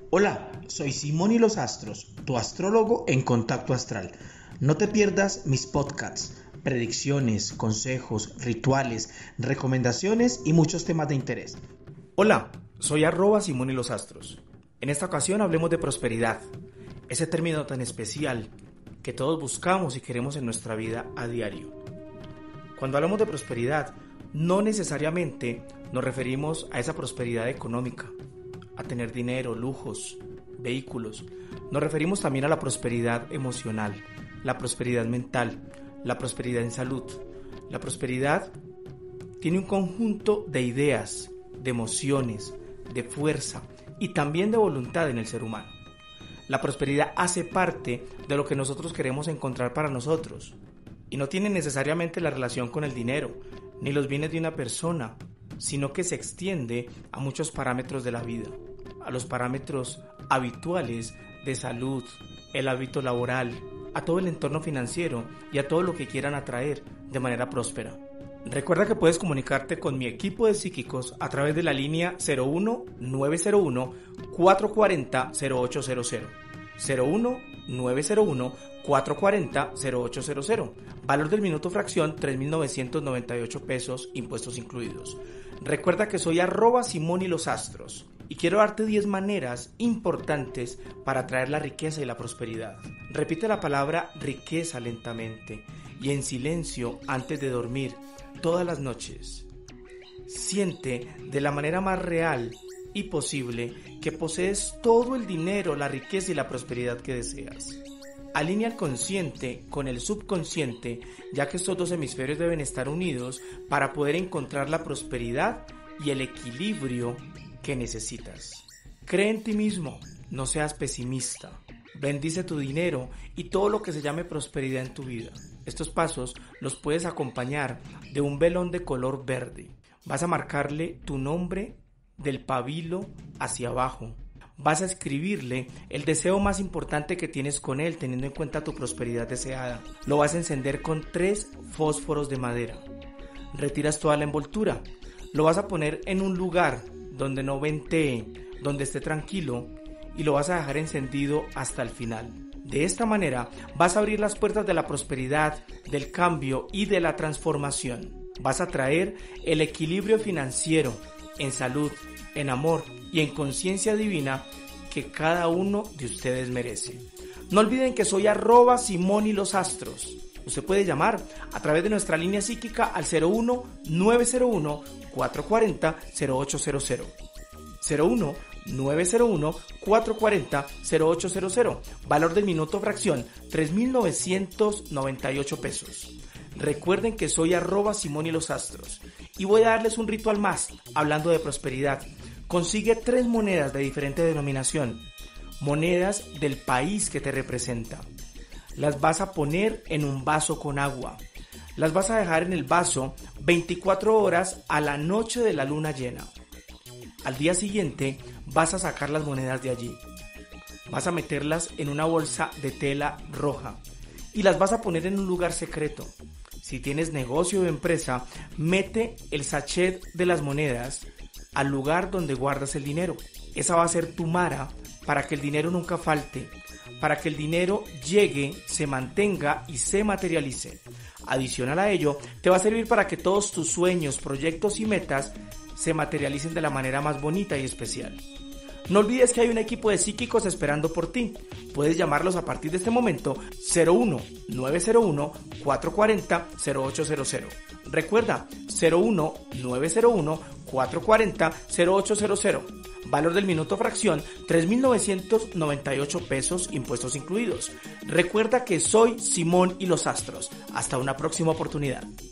Hola, soy Simón y los Astros, tu astrólogo en Contacto Astral. No te pierdas mis podcasts, predicciones, consejos, rituales, recomendaciones y muchos temas de interés. Hola, soy @Simón y los Astros. En esta ocasión hablemos de prosperidad, ese término tan especial que todos buscamos y queremos en nuestra vida a diario. Cuando hablamos de prosperidad, no necesariamente nos referimos a esa prosperidad económica, a tener dinero, lujos, vehículos. Nos referimos también a la prosperidad emocional, la prosperidad mental, la prosperidad en salud. La prosperidad tiene un conjunto de ideas, de emociones, de fuerza y también de voluntad en el ser humano. La prosperidad hace parte de lo que nosotros queremos encontrar para nosotros y no tiene necesariamente la relación con el dinero ni los bienes de una persona, sino que se extiende a muchos parámetros de la vida, a los parámetros habituales de salud, el hábito laboral, a todo el entorno financiero y a todo lo que quieran atraer de manera próspera. Recuerda que puedes comunicarte con mi equipo de psíquicos a través de la línea 01-901-440-0800. 01-901-440-0800. Valor del minuto fracción 3.998 pesos, impuestos incluidos. Recuerda que soy @Simón y los Astros y quiero darte 10 maneras importantes para atraer la riqueza y la prosperidad. Repite la palabra riqueza lentamente y en silencio antes de dormir todas las noches. Siente de la manera más real y posible que posees todo el dinero, la riqueza y la prosperidad que deseas. Alinea el consciente con el subconsciente, ya que estos dos hemisferios deben estar unidos para poder encontrar la prosperidad y el equilibrio que necesitas. Cree en ti mismo, no seas pesimista. Bendice tu dinero y todo lo que se llame prosperidad en tu vida. Estos pasos los puedes acompañar de un velón de color verde. Vas a marcarle tu nombre del pabilo hacia abajo. Vas a escribirle el deseo más importante que tienes con él, teniendo en cuenta tu prosperidad deseada. Lo vas a encender con 3 fósforos de madera. Retiras toda la envoltura. Lo vas a poner en un lugar donde no ventee, donde esté tranquilo, y lo vas a dejar encendido hasta el final. De esta manera vas a abrir las puertas de la prosperidad, del cambio y de la transformación. Vas a traer el equilibrio financiero, en salud, en amor y en conciencia divina que cada uno de ustedes merece. No olviden que soy @Simón y los Astros. Usted puede llamar a través de nuestra línea psíquica al 01-901-440-0800. 01-901-440-0800. Valor del minuto fracción 3.998 pesos. Recuerden que soy @Simón y los Astros y voy a darles un ritual más hablando de prosperidad. Consigue 3 monedas de diferente denominación, monedas del país que te representa. Las vas a poner en un vaso con agua. Las vas a dejar en el vaso 24 horas a la noche de la luna llena. Al día siguiente vas a sacar las monedas de allí. Vas a meterlas en una bolsa de tela roja y las vas a poner en un lugar secreto. Si tienes negocio o empresa, mete el sachet de las monedas al lugar donde guardas el dinero. Esa va a ser tu mara para que el dinero nunca falte, para que el dinero llegue, se mantenga y se materialice. Adicional a ello, te va a servir para que todos tus sueños, proyectos y metas se materialicen de la manera más bonita y especial. No olvides que hay un equipo de psíquicos esperando por ti. Puedes llamarlos a partir de este momento 01-901-440-0800. Recuerda, 01-901-440-0800. Valor del minuto fracción 3.998 pesos, impuestos incluidos. Recuerda que soy Simón y los Astros. Hasta una próxima oportunidad.